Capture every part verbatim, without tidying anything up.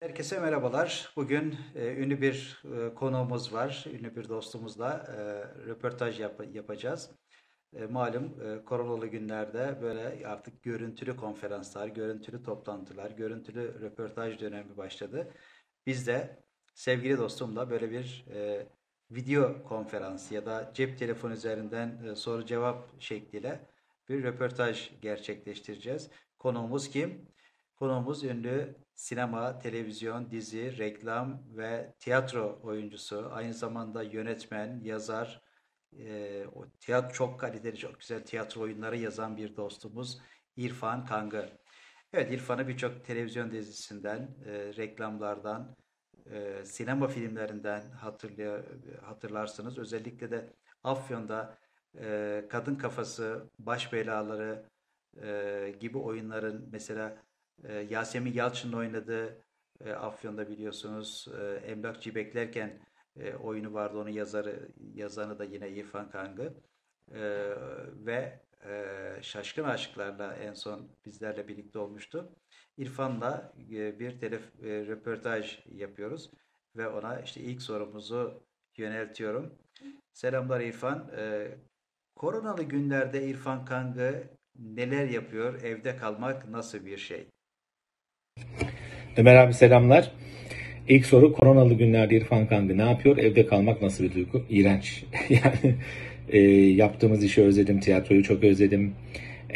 Herkese merhabalar. Bugün e, ünlü bir e, konuğumuz var. Ünlü bir dostumuzla e, röportaj yap- yapacağız. E, malum e, koronalı günlerde böyle artık görüntülü konferanslar, görüntülü toplantılar, görüntülü röportaj dönemi başladı. Biz de sevgili dostumla böyle bir e, video konferans ya da cep telefonu üzerinden e, soru cevap şekliyle bir röportaj gerçekleştireceğiz. Konuğumuz kim? Konuğumuz ünlü sinema, televizyon, dizi, reklam ve tiyatro oyuncusu. Aynı zamanda yönetmen, yazar, e, o tiyatro çok kaliteli, çok güzel tiyatro oyunları yazan bir dostumuz İrfan Kangı. Evet, İrfan'ı birçok televizyon dizisinden, e, reklamlardan, e, sinema filmlerinden hatırlıyor, hatırlarsınız. Özellikle de Afyon'da e, Kadın Kafası, Baş Belaları e, gibi oyunların mesela e, Yasemin Yalçın'ın oynadığı e, Afyon'da biliyorsunuz e, Emlakçı Beklerken e, oyunu vardı. Onun yazarı yazanı da yine İrfan Kangı. E, ve e, Şaşkın Aşıklar'la en son bizlerle birlikte olmuştu. İrfan'la e, bir telef- e, röportaj yapıyoruz ve ona işte ilk sorumuzu yöneltiyorum. Selamlar İrfan. E, koronalı günlerde İrfan Kangı neler yapıyor? Evde kalmak nasıl bir şey? Ömer abi selamlar. İlk soru koronalı günlerde İrfan Kangı ne yapıyor? Evde kalmak nasıl bir duygu? İğrenç. Yani e, yaptığımız işi özledim, tiyatroyu çok özledim. E,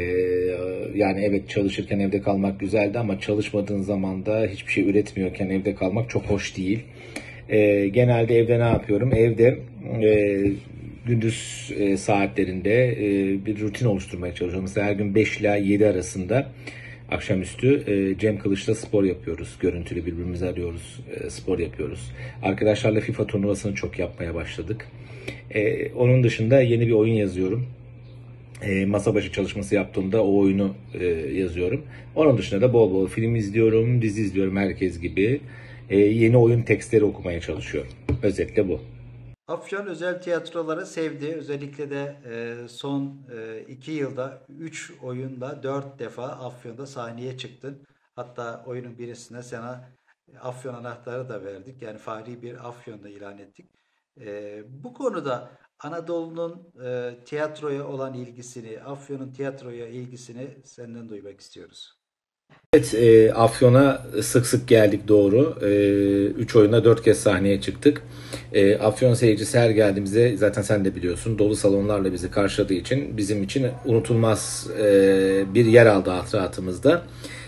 Yani evet çalışırken evde kalmak güzeldi ama çalışmadığın zaman da hiçbir şey üretmiyorken evde kalmak çok hoş değil. E, genelde evde ne yapıyorum? Evde e, gündüz e, saatlerinde e, bir rutin oluşturmaya çalışıyorum. Mesela her gün beş ila yedi arasında akşamüstü e, Cem Kılıç'la spor yapıyoruz. Görüntülü birbirimizi arıyoruz, e, spor yapıyoruz. Arkadaşlarla FIFA turnuvasını çok yapmaya başladık. E, onun dışında yeni bir oyun yazıyorum. E, masa başı çalışması yaptığımda o oyunu e, yazıyorum. Onun dışında da bol bol film izliyorum, dizi izliyorum herkes gibi. E, yeni oyun tekstleri okumaya çalışıyorum. Özetle bu. Afyon özel tiyatroları sevdi. Özellikle de e, son e, iki yılda üç oyunla dört defa Afyon'da sahneye çıktın. Hatta oyunun birisine sana Afyon anahtarı da verdik. Yani fahri bir Afyon'da ilan ettik. E, bu konuda Anadolu'nun e, tiyatroya olan ilgisini, Afyon'un tiyatroya ilgisini senden duymak istiyoruz. Evet, e, Afyon'a sık sık geldik doğru. E, üç oyunda dört kez sahneye çıktık. E, Afyon seyircisi her geldiğimizde zaten sen de biliyorsun dolu salonlarla bizi karşıladığı için bizim için unutulmaz e, bir yer aldı hatıratımızda.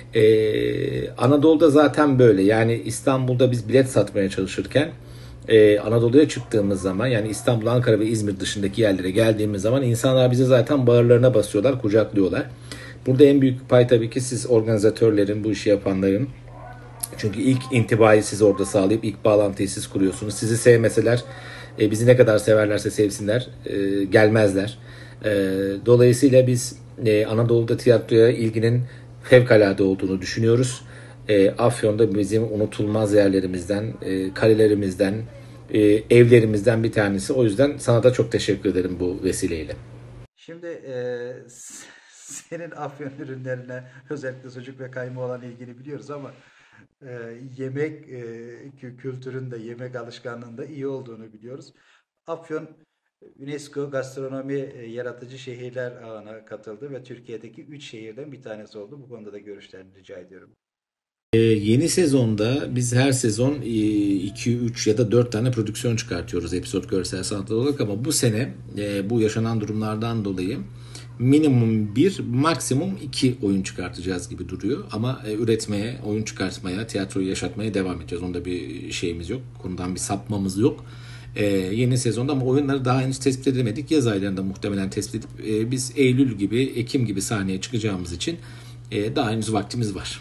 E, Anadolu'da zaten böyle yani İstanbul'da biz bilet satmaya çalışırken e, Anadolu'ya çıktığımız zaman yani İstanbul, Ankara ve İzmir dışındaki yerlere geldiğimiz zaman insanlar bizi zaten bağırlarına basıyorlar, kucaklıyorlar. Burada en büyük pay tabii ki siz organizatörlerin, bu işi yapanların. Çünkü ilk intibayı siz orada sağlayıp ilk bağlantıyı siz kuruyorsunuz. Sizi sevmeseler, e, bizi ne kadar severlerse sevsinler, e, gelmezler. E, Dolayısıyla biz e, Anadolu'da tiyatroya ilginin fevkalade olduğunu düşünüyoruz. E, Afyon'da bizim unutulmaz yerlerimizden, e, kalelerimizden, e, evlerimizden bir tanesi. O yüzden sana da çok teşekkür ederim bu vesileyle. Şimdi e, s- senin Afyon ürünlerine özellikle sucuk ve kayma olan ilgini biliyoruz ama e, yemek e, kü- kültüründe, yemek alışkanlığında iyi olduğunu biliyoruz. Afyon UNESCO Gastronomi e, Yaratıcı Şehirler Ağı'na katıldı ve Türkiye'deki üç şehirden bir tanesi oldu. Bu konuda da görüşlerini rica ediyorum. Ee, yeni sezonda biz her sezon iki üç ya da dört tane prodüksiyon çıkartıyoruz episod görsel sanatlar olarak ama bu sene e, bu yaşanan durumlardan dolayı minimum bir maksimum iki oyun çıkartacağız gibi duruyor. Ama e, üretmeye, oyun çıkartmaya, tiyatroyu yaşatmaya devam edeceğiz. Onda bir şeyimiz yok. Konudan bir sapmamız yok. E, yeni sezonda ama oyunları daha henüz tespit edemedik. Yaz aylarında muhtemelen tespit edip e, biz Eylül gibi, Ekim gibi sahneye çıkacağımız için e, daha henüz vaktimiz var.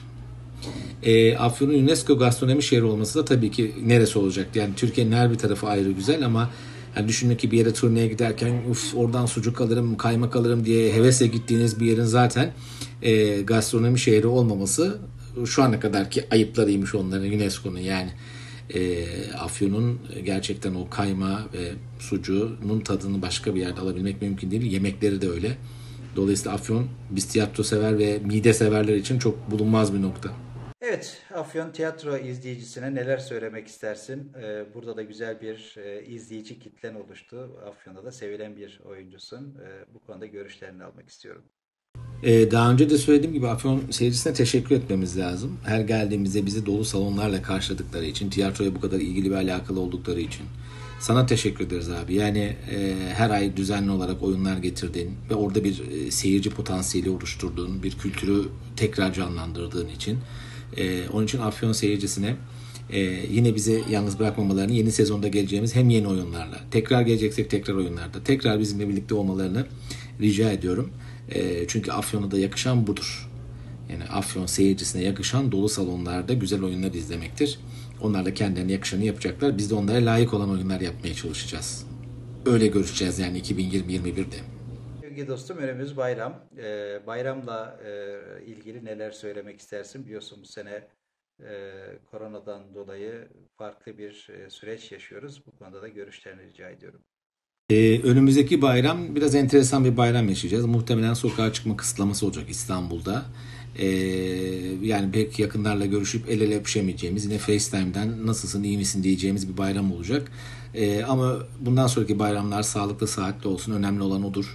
E, Afyon'un UNESCO gastronomi şehri olması da tabii ki neresi olacak? Yani Türkiye'nin her bir tarafı ayrı güzel ama yani düşünün ki bir yere turneye giderken uf oradan sucuk alırım, kaymak alırım diye hevesle gittiğiniz bir yerin zaten e, gastronomi şehri olmaması şu ana kadarki ayıplarıymış onların UNESCO'nun yani. E, Afyon'un gerçekten o kayma ve sucuğunun tadını başka bir yerde alabilmek mümkün değil. Yemekleri de öyle. Dolayısıyla Afyon biz tiyatro sever ve mide severler için çok bulunmaz bir nokta. Evet, Afyon Tiyatro izleyicisine neler söylemek istersin? Ee, burada da güzel bir e, izleyici kitlen oluştu. Afyon'da da sevilen bir oyuncusun. Ee, bu konuda görüşlerini almak istiyorum. Ee, daha önce de söylediğim gibi Afyon seyircisine teşekkür etmemiz lazım. Her geldiğimizde bizi dolu salonlarla karşıladıkları için, tiyatroya bu kadar ilgili ve alakalı oldukları için. Sana teşekkür ederiz abi. Yani e, her ay düzenli olarak oyunlar getirdin ve orada bir e, seyirci potansiyeli oluşturduğun, bir kültürü tekrar canlandırdığın için. E, onun için Afyon seyircisine e, yine bizi yalnız bırakmamalarını, yeni sezonda geleceğimiz hem yeni oyunlarla, tekrar geleceksek tekrar oyunlarda, tekrar bizimle birlikte olmalarını rica ediyorum. E, çünkü Afyon'a da yakışan budur. Yani Afyon seyircisine yakışan dolu salonlarda güzel oyunlar izlemektir. Onlar da kendilerine yakışanı yapacaklar. Biz de onlara layık olan oyunlar yapmaya çalışacağız. Öyle görüşeceğiz yani iki bin yirmi yirmi birde. Sevgili dostum, önümüz bayram. Ee, bayramla e, ilgili neler söylemek istersin? Biliyorsun bu sene e, koronadan dolayı farklı bir e, süreç yaşıyoruz. Bu konuda da görüşlerini rica ediyorum. Ee, önümüzdeki bayram biraz enteresan bir bayram yaşayacağız. Muhtemelen sokağa çıkma kısıtlaması olacak İstanbul'da. Ee, yani pek yakınlarla görüşüp el ele öpüşemeyeceğimiz, yine FaceTime'den nasılsın iyi misin diyeceğimiz bir bayram olacak. Ee, ama bundan sonraki bayramlar sağlıklı saatli olsun. Önemli olan odur.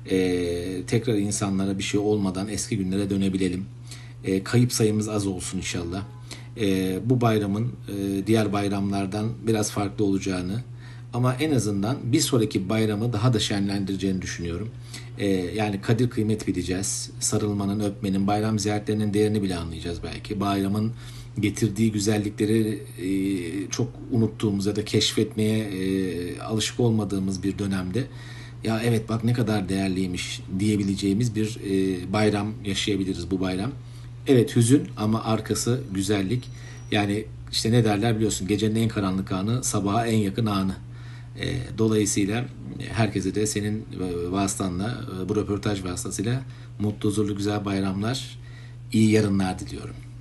Ee, tekrar insanlara bir şey olmadan eski günlere dönebilelim. Ee, kayıp sayımız az olsun inşallah. Ee, bu bayramın e, diğer bayramlardan biraz farklı olacağını, ama en azından bir sonraki bayramı daha da şenlendireceğini düşünüyorum. Ee, yani kadir kıymet bileceğiz. Sarılmanın, öpmenin, bayram ziyaretlerinin değerini bile anlayacağız belki. Bayramın getirdiği güzellikleri e, çok unuttuğumuz ya da keşfetmeye e, alışık olmadığımız bir dönemde ya evet bak ne kadar değerliymiş diyebileceğimiz bir e, bayram yaşayabiliriz bu bayram. Evet hüzün ama arkası güzellik. Yani işte ne derler biliyorsun, gecenin en karanlık anı sabaha en yakın anı. E, dolayısıyla herkese de senin e, vasıtanla, e, bu röportaj vasıtasıyla mutlu, huzurlu, güzel bayramlar, iyi yarınlar diliyorum.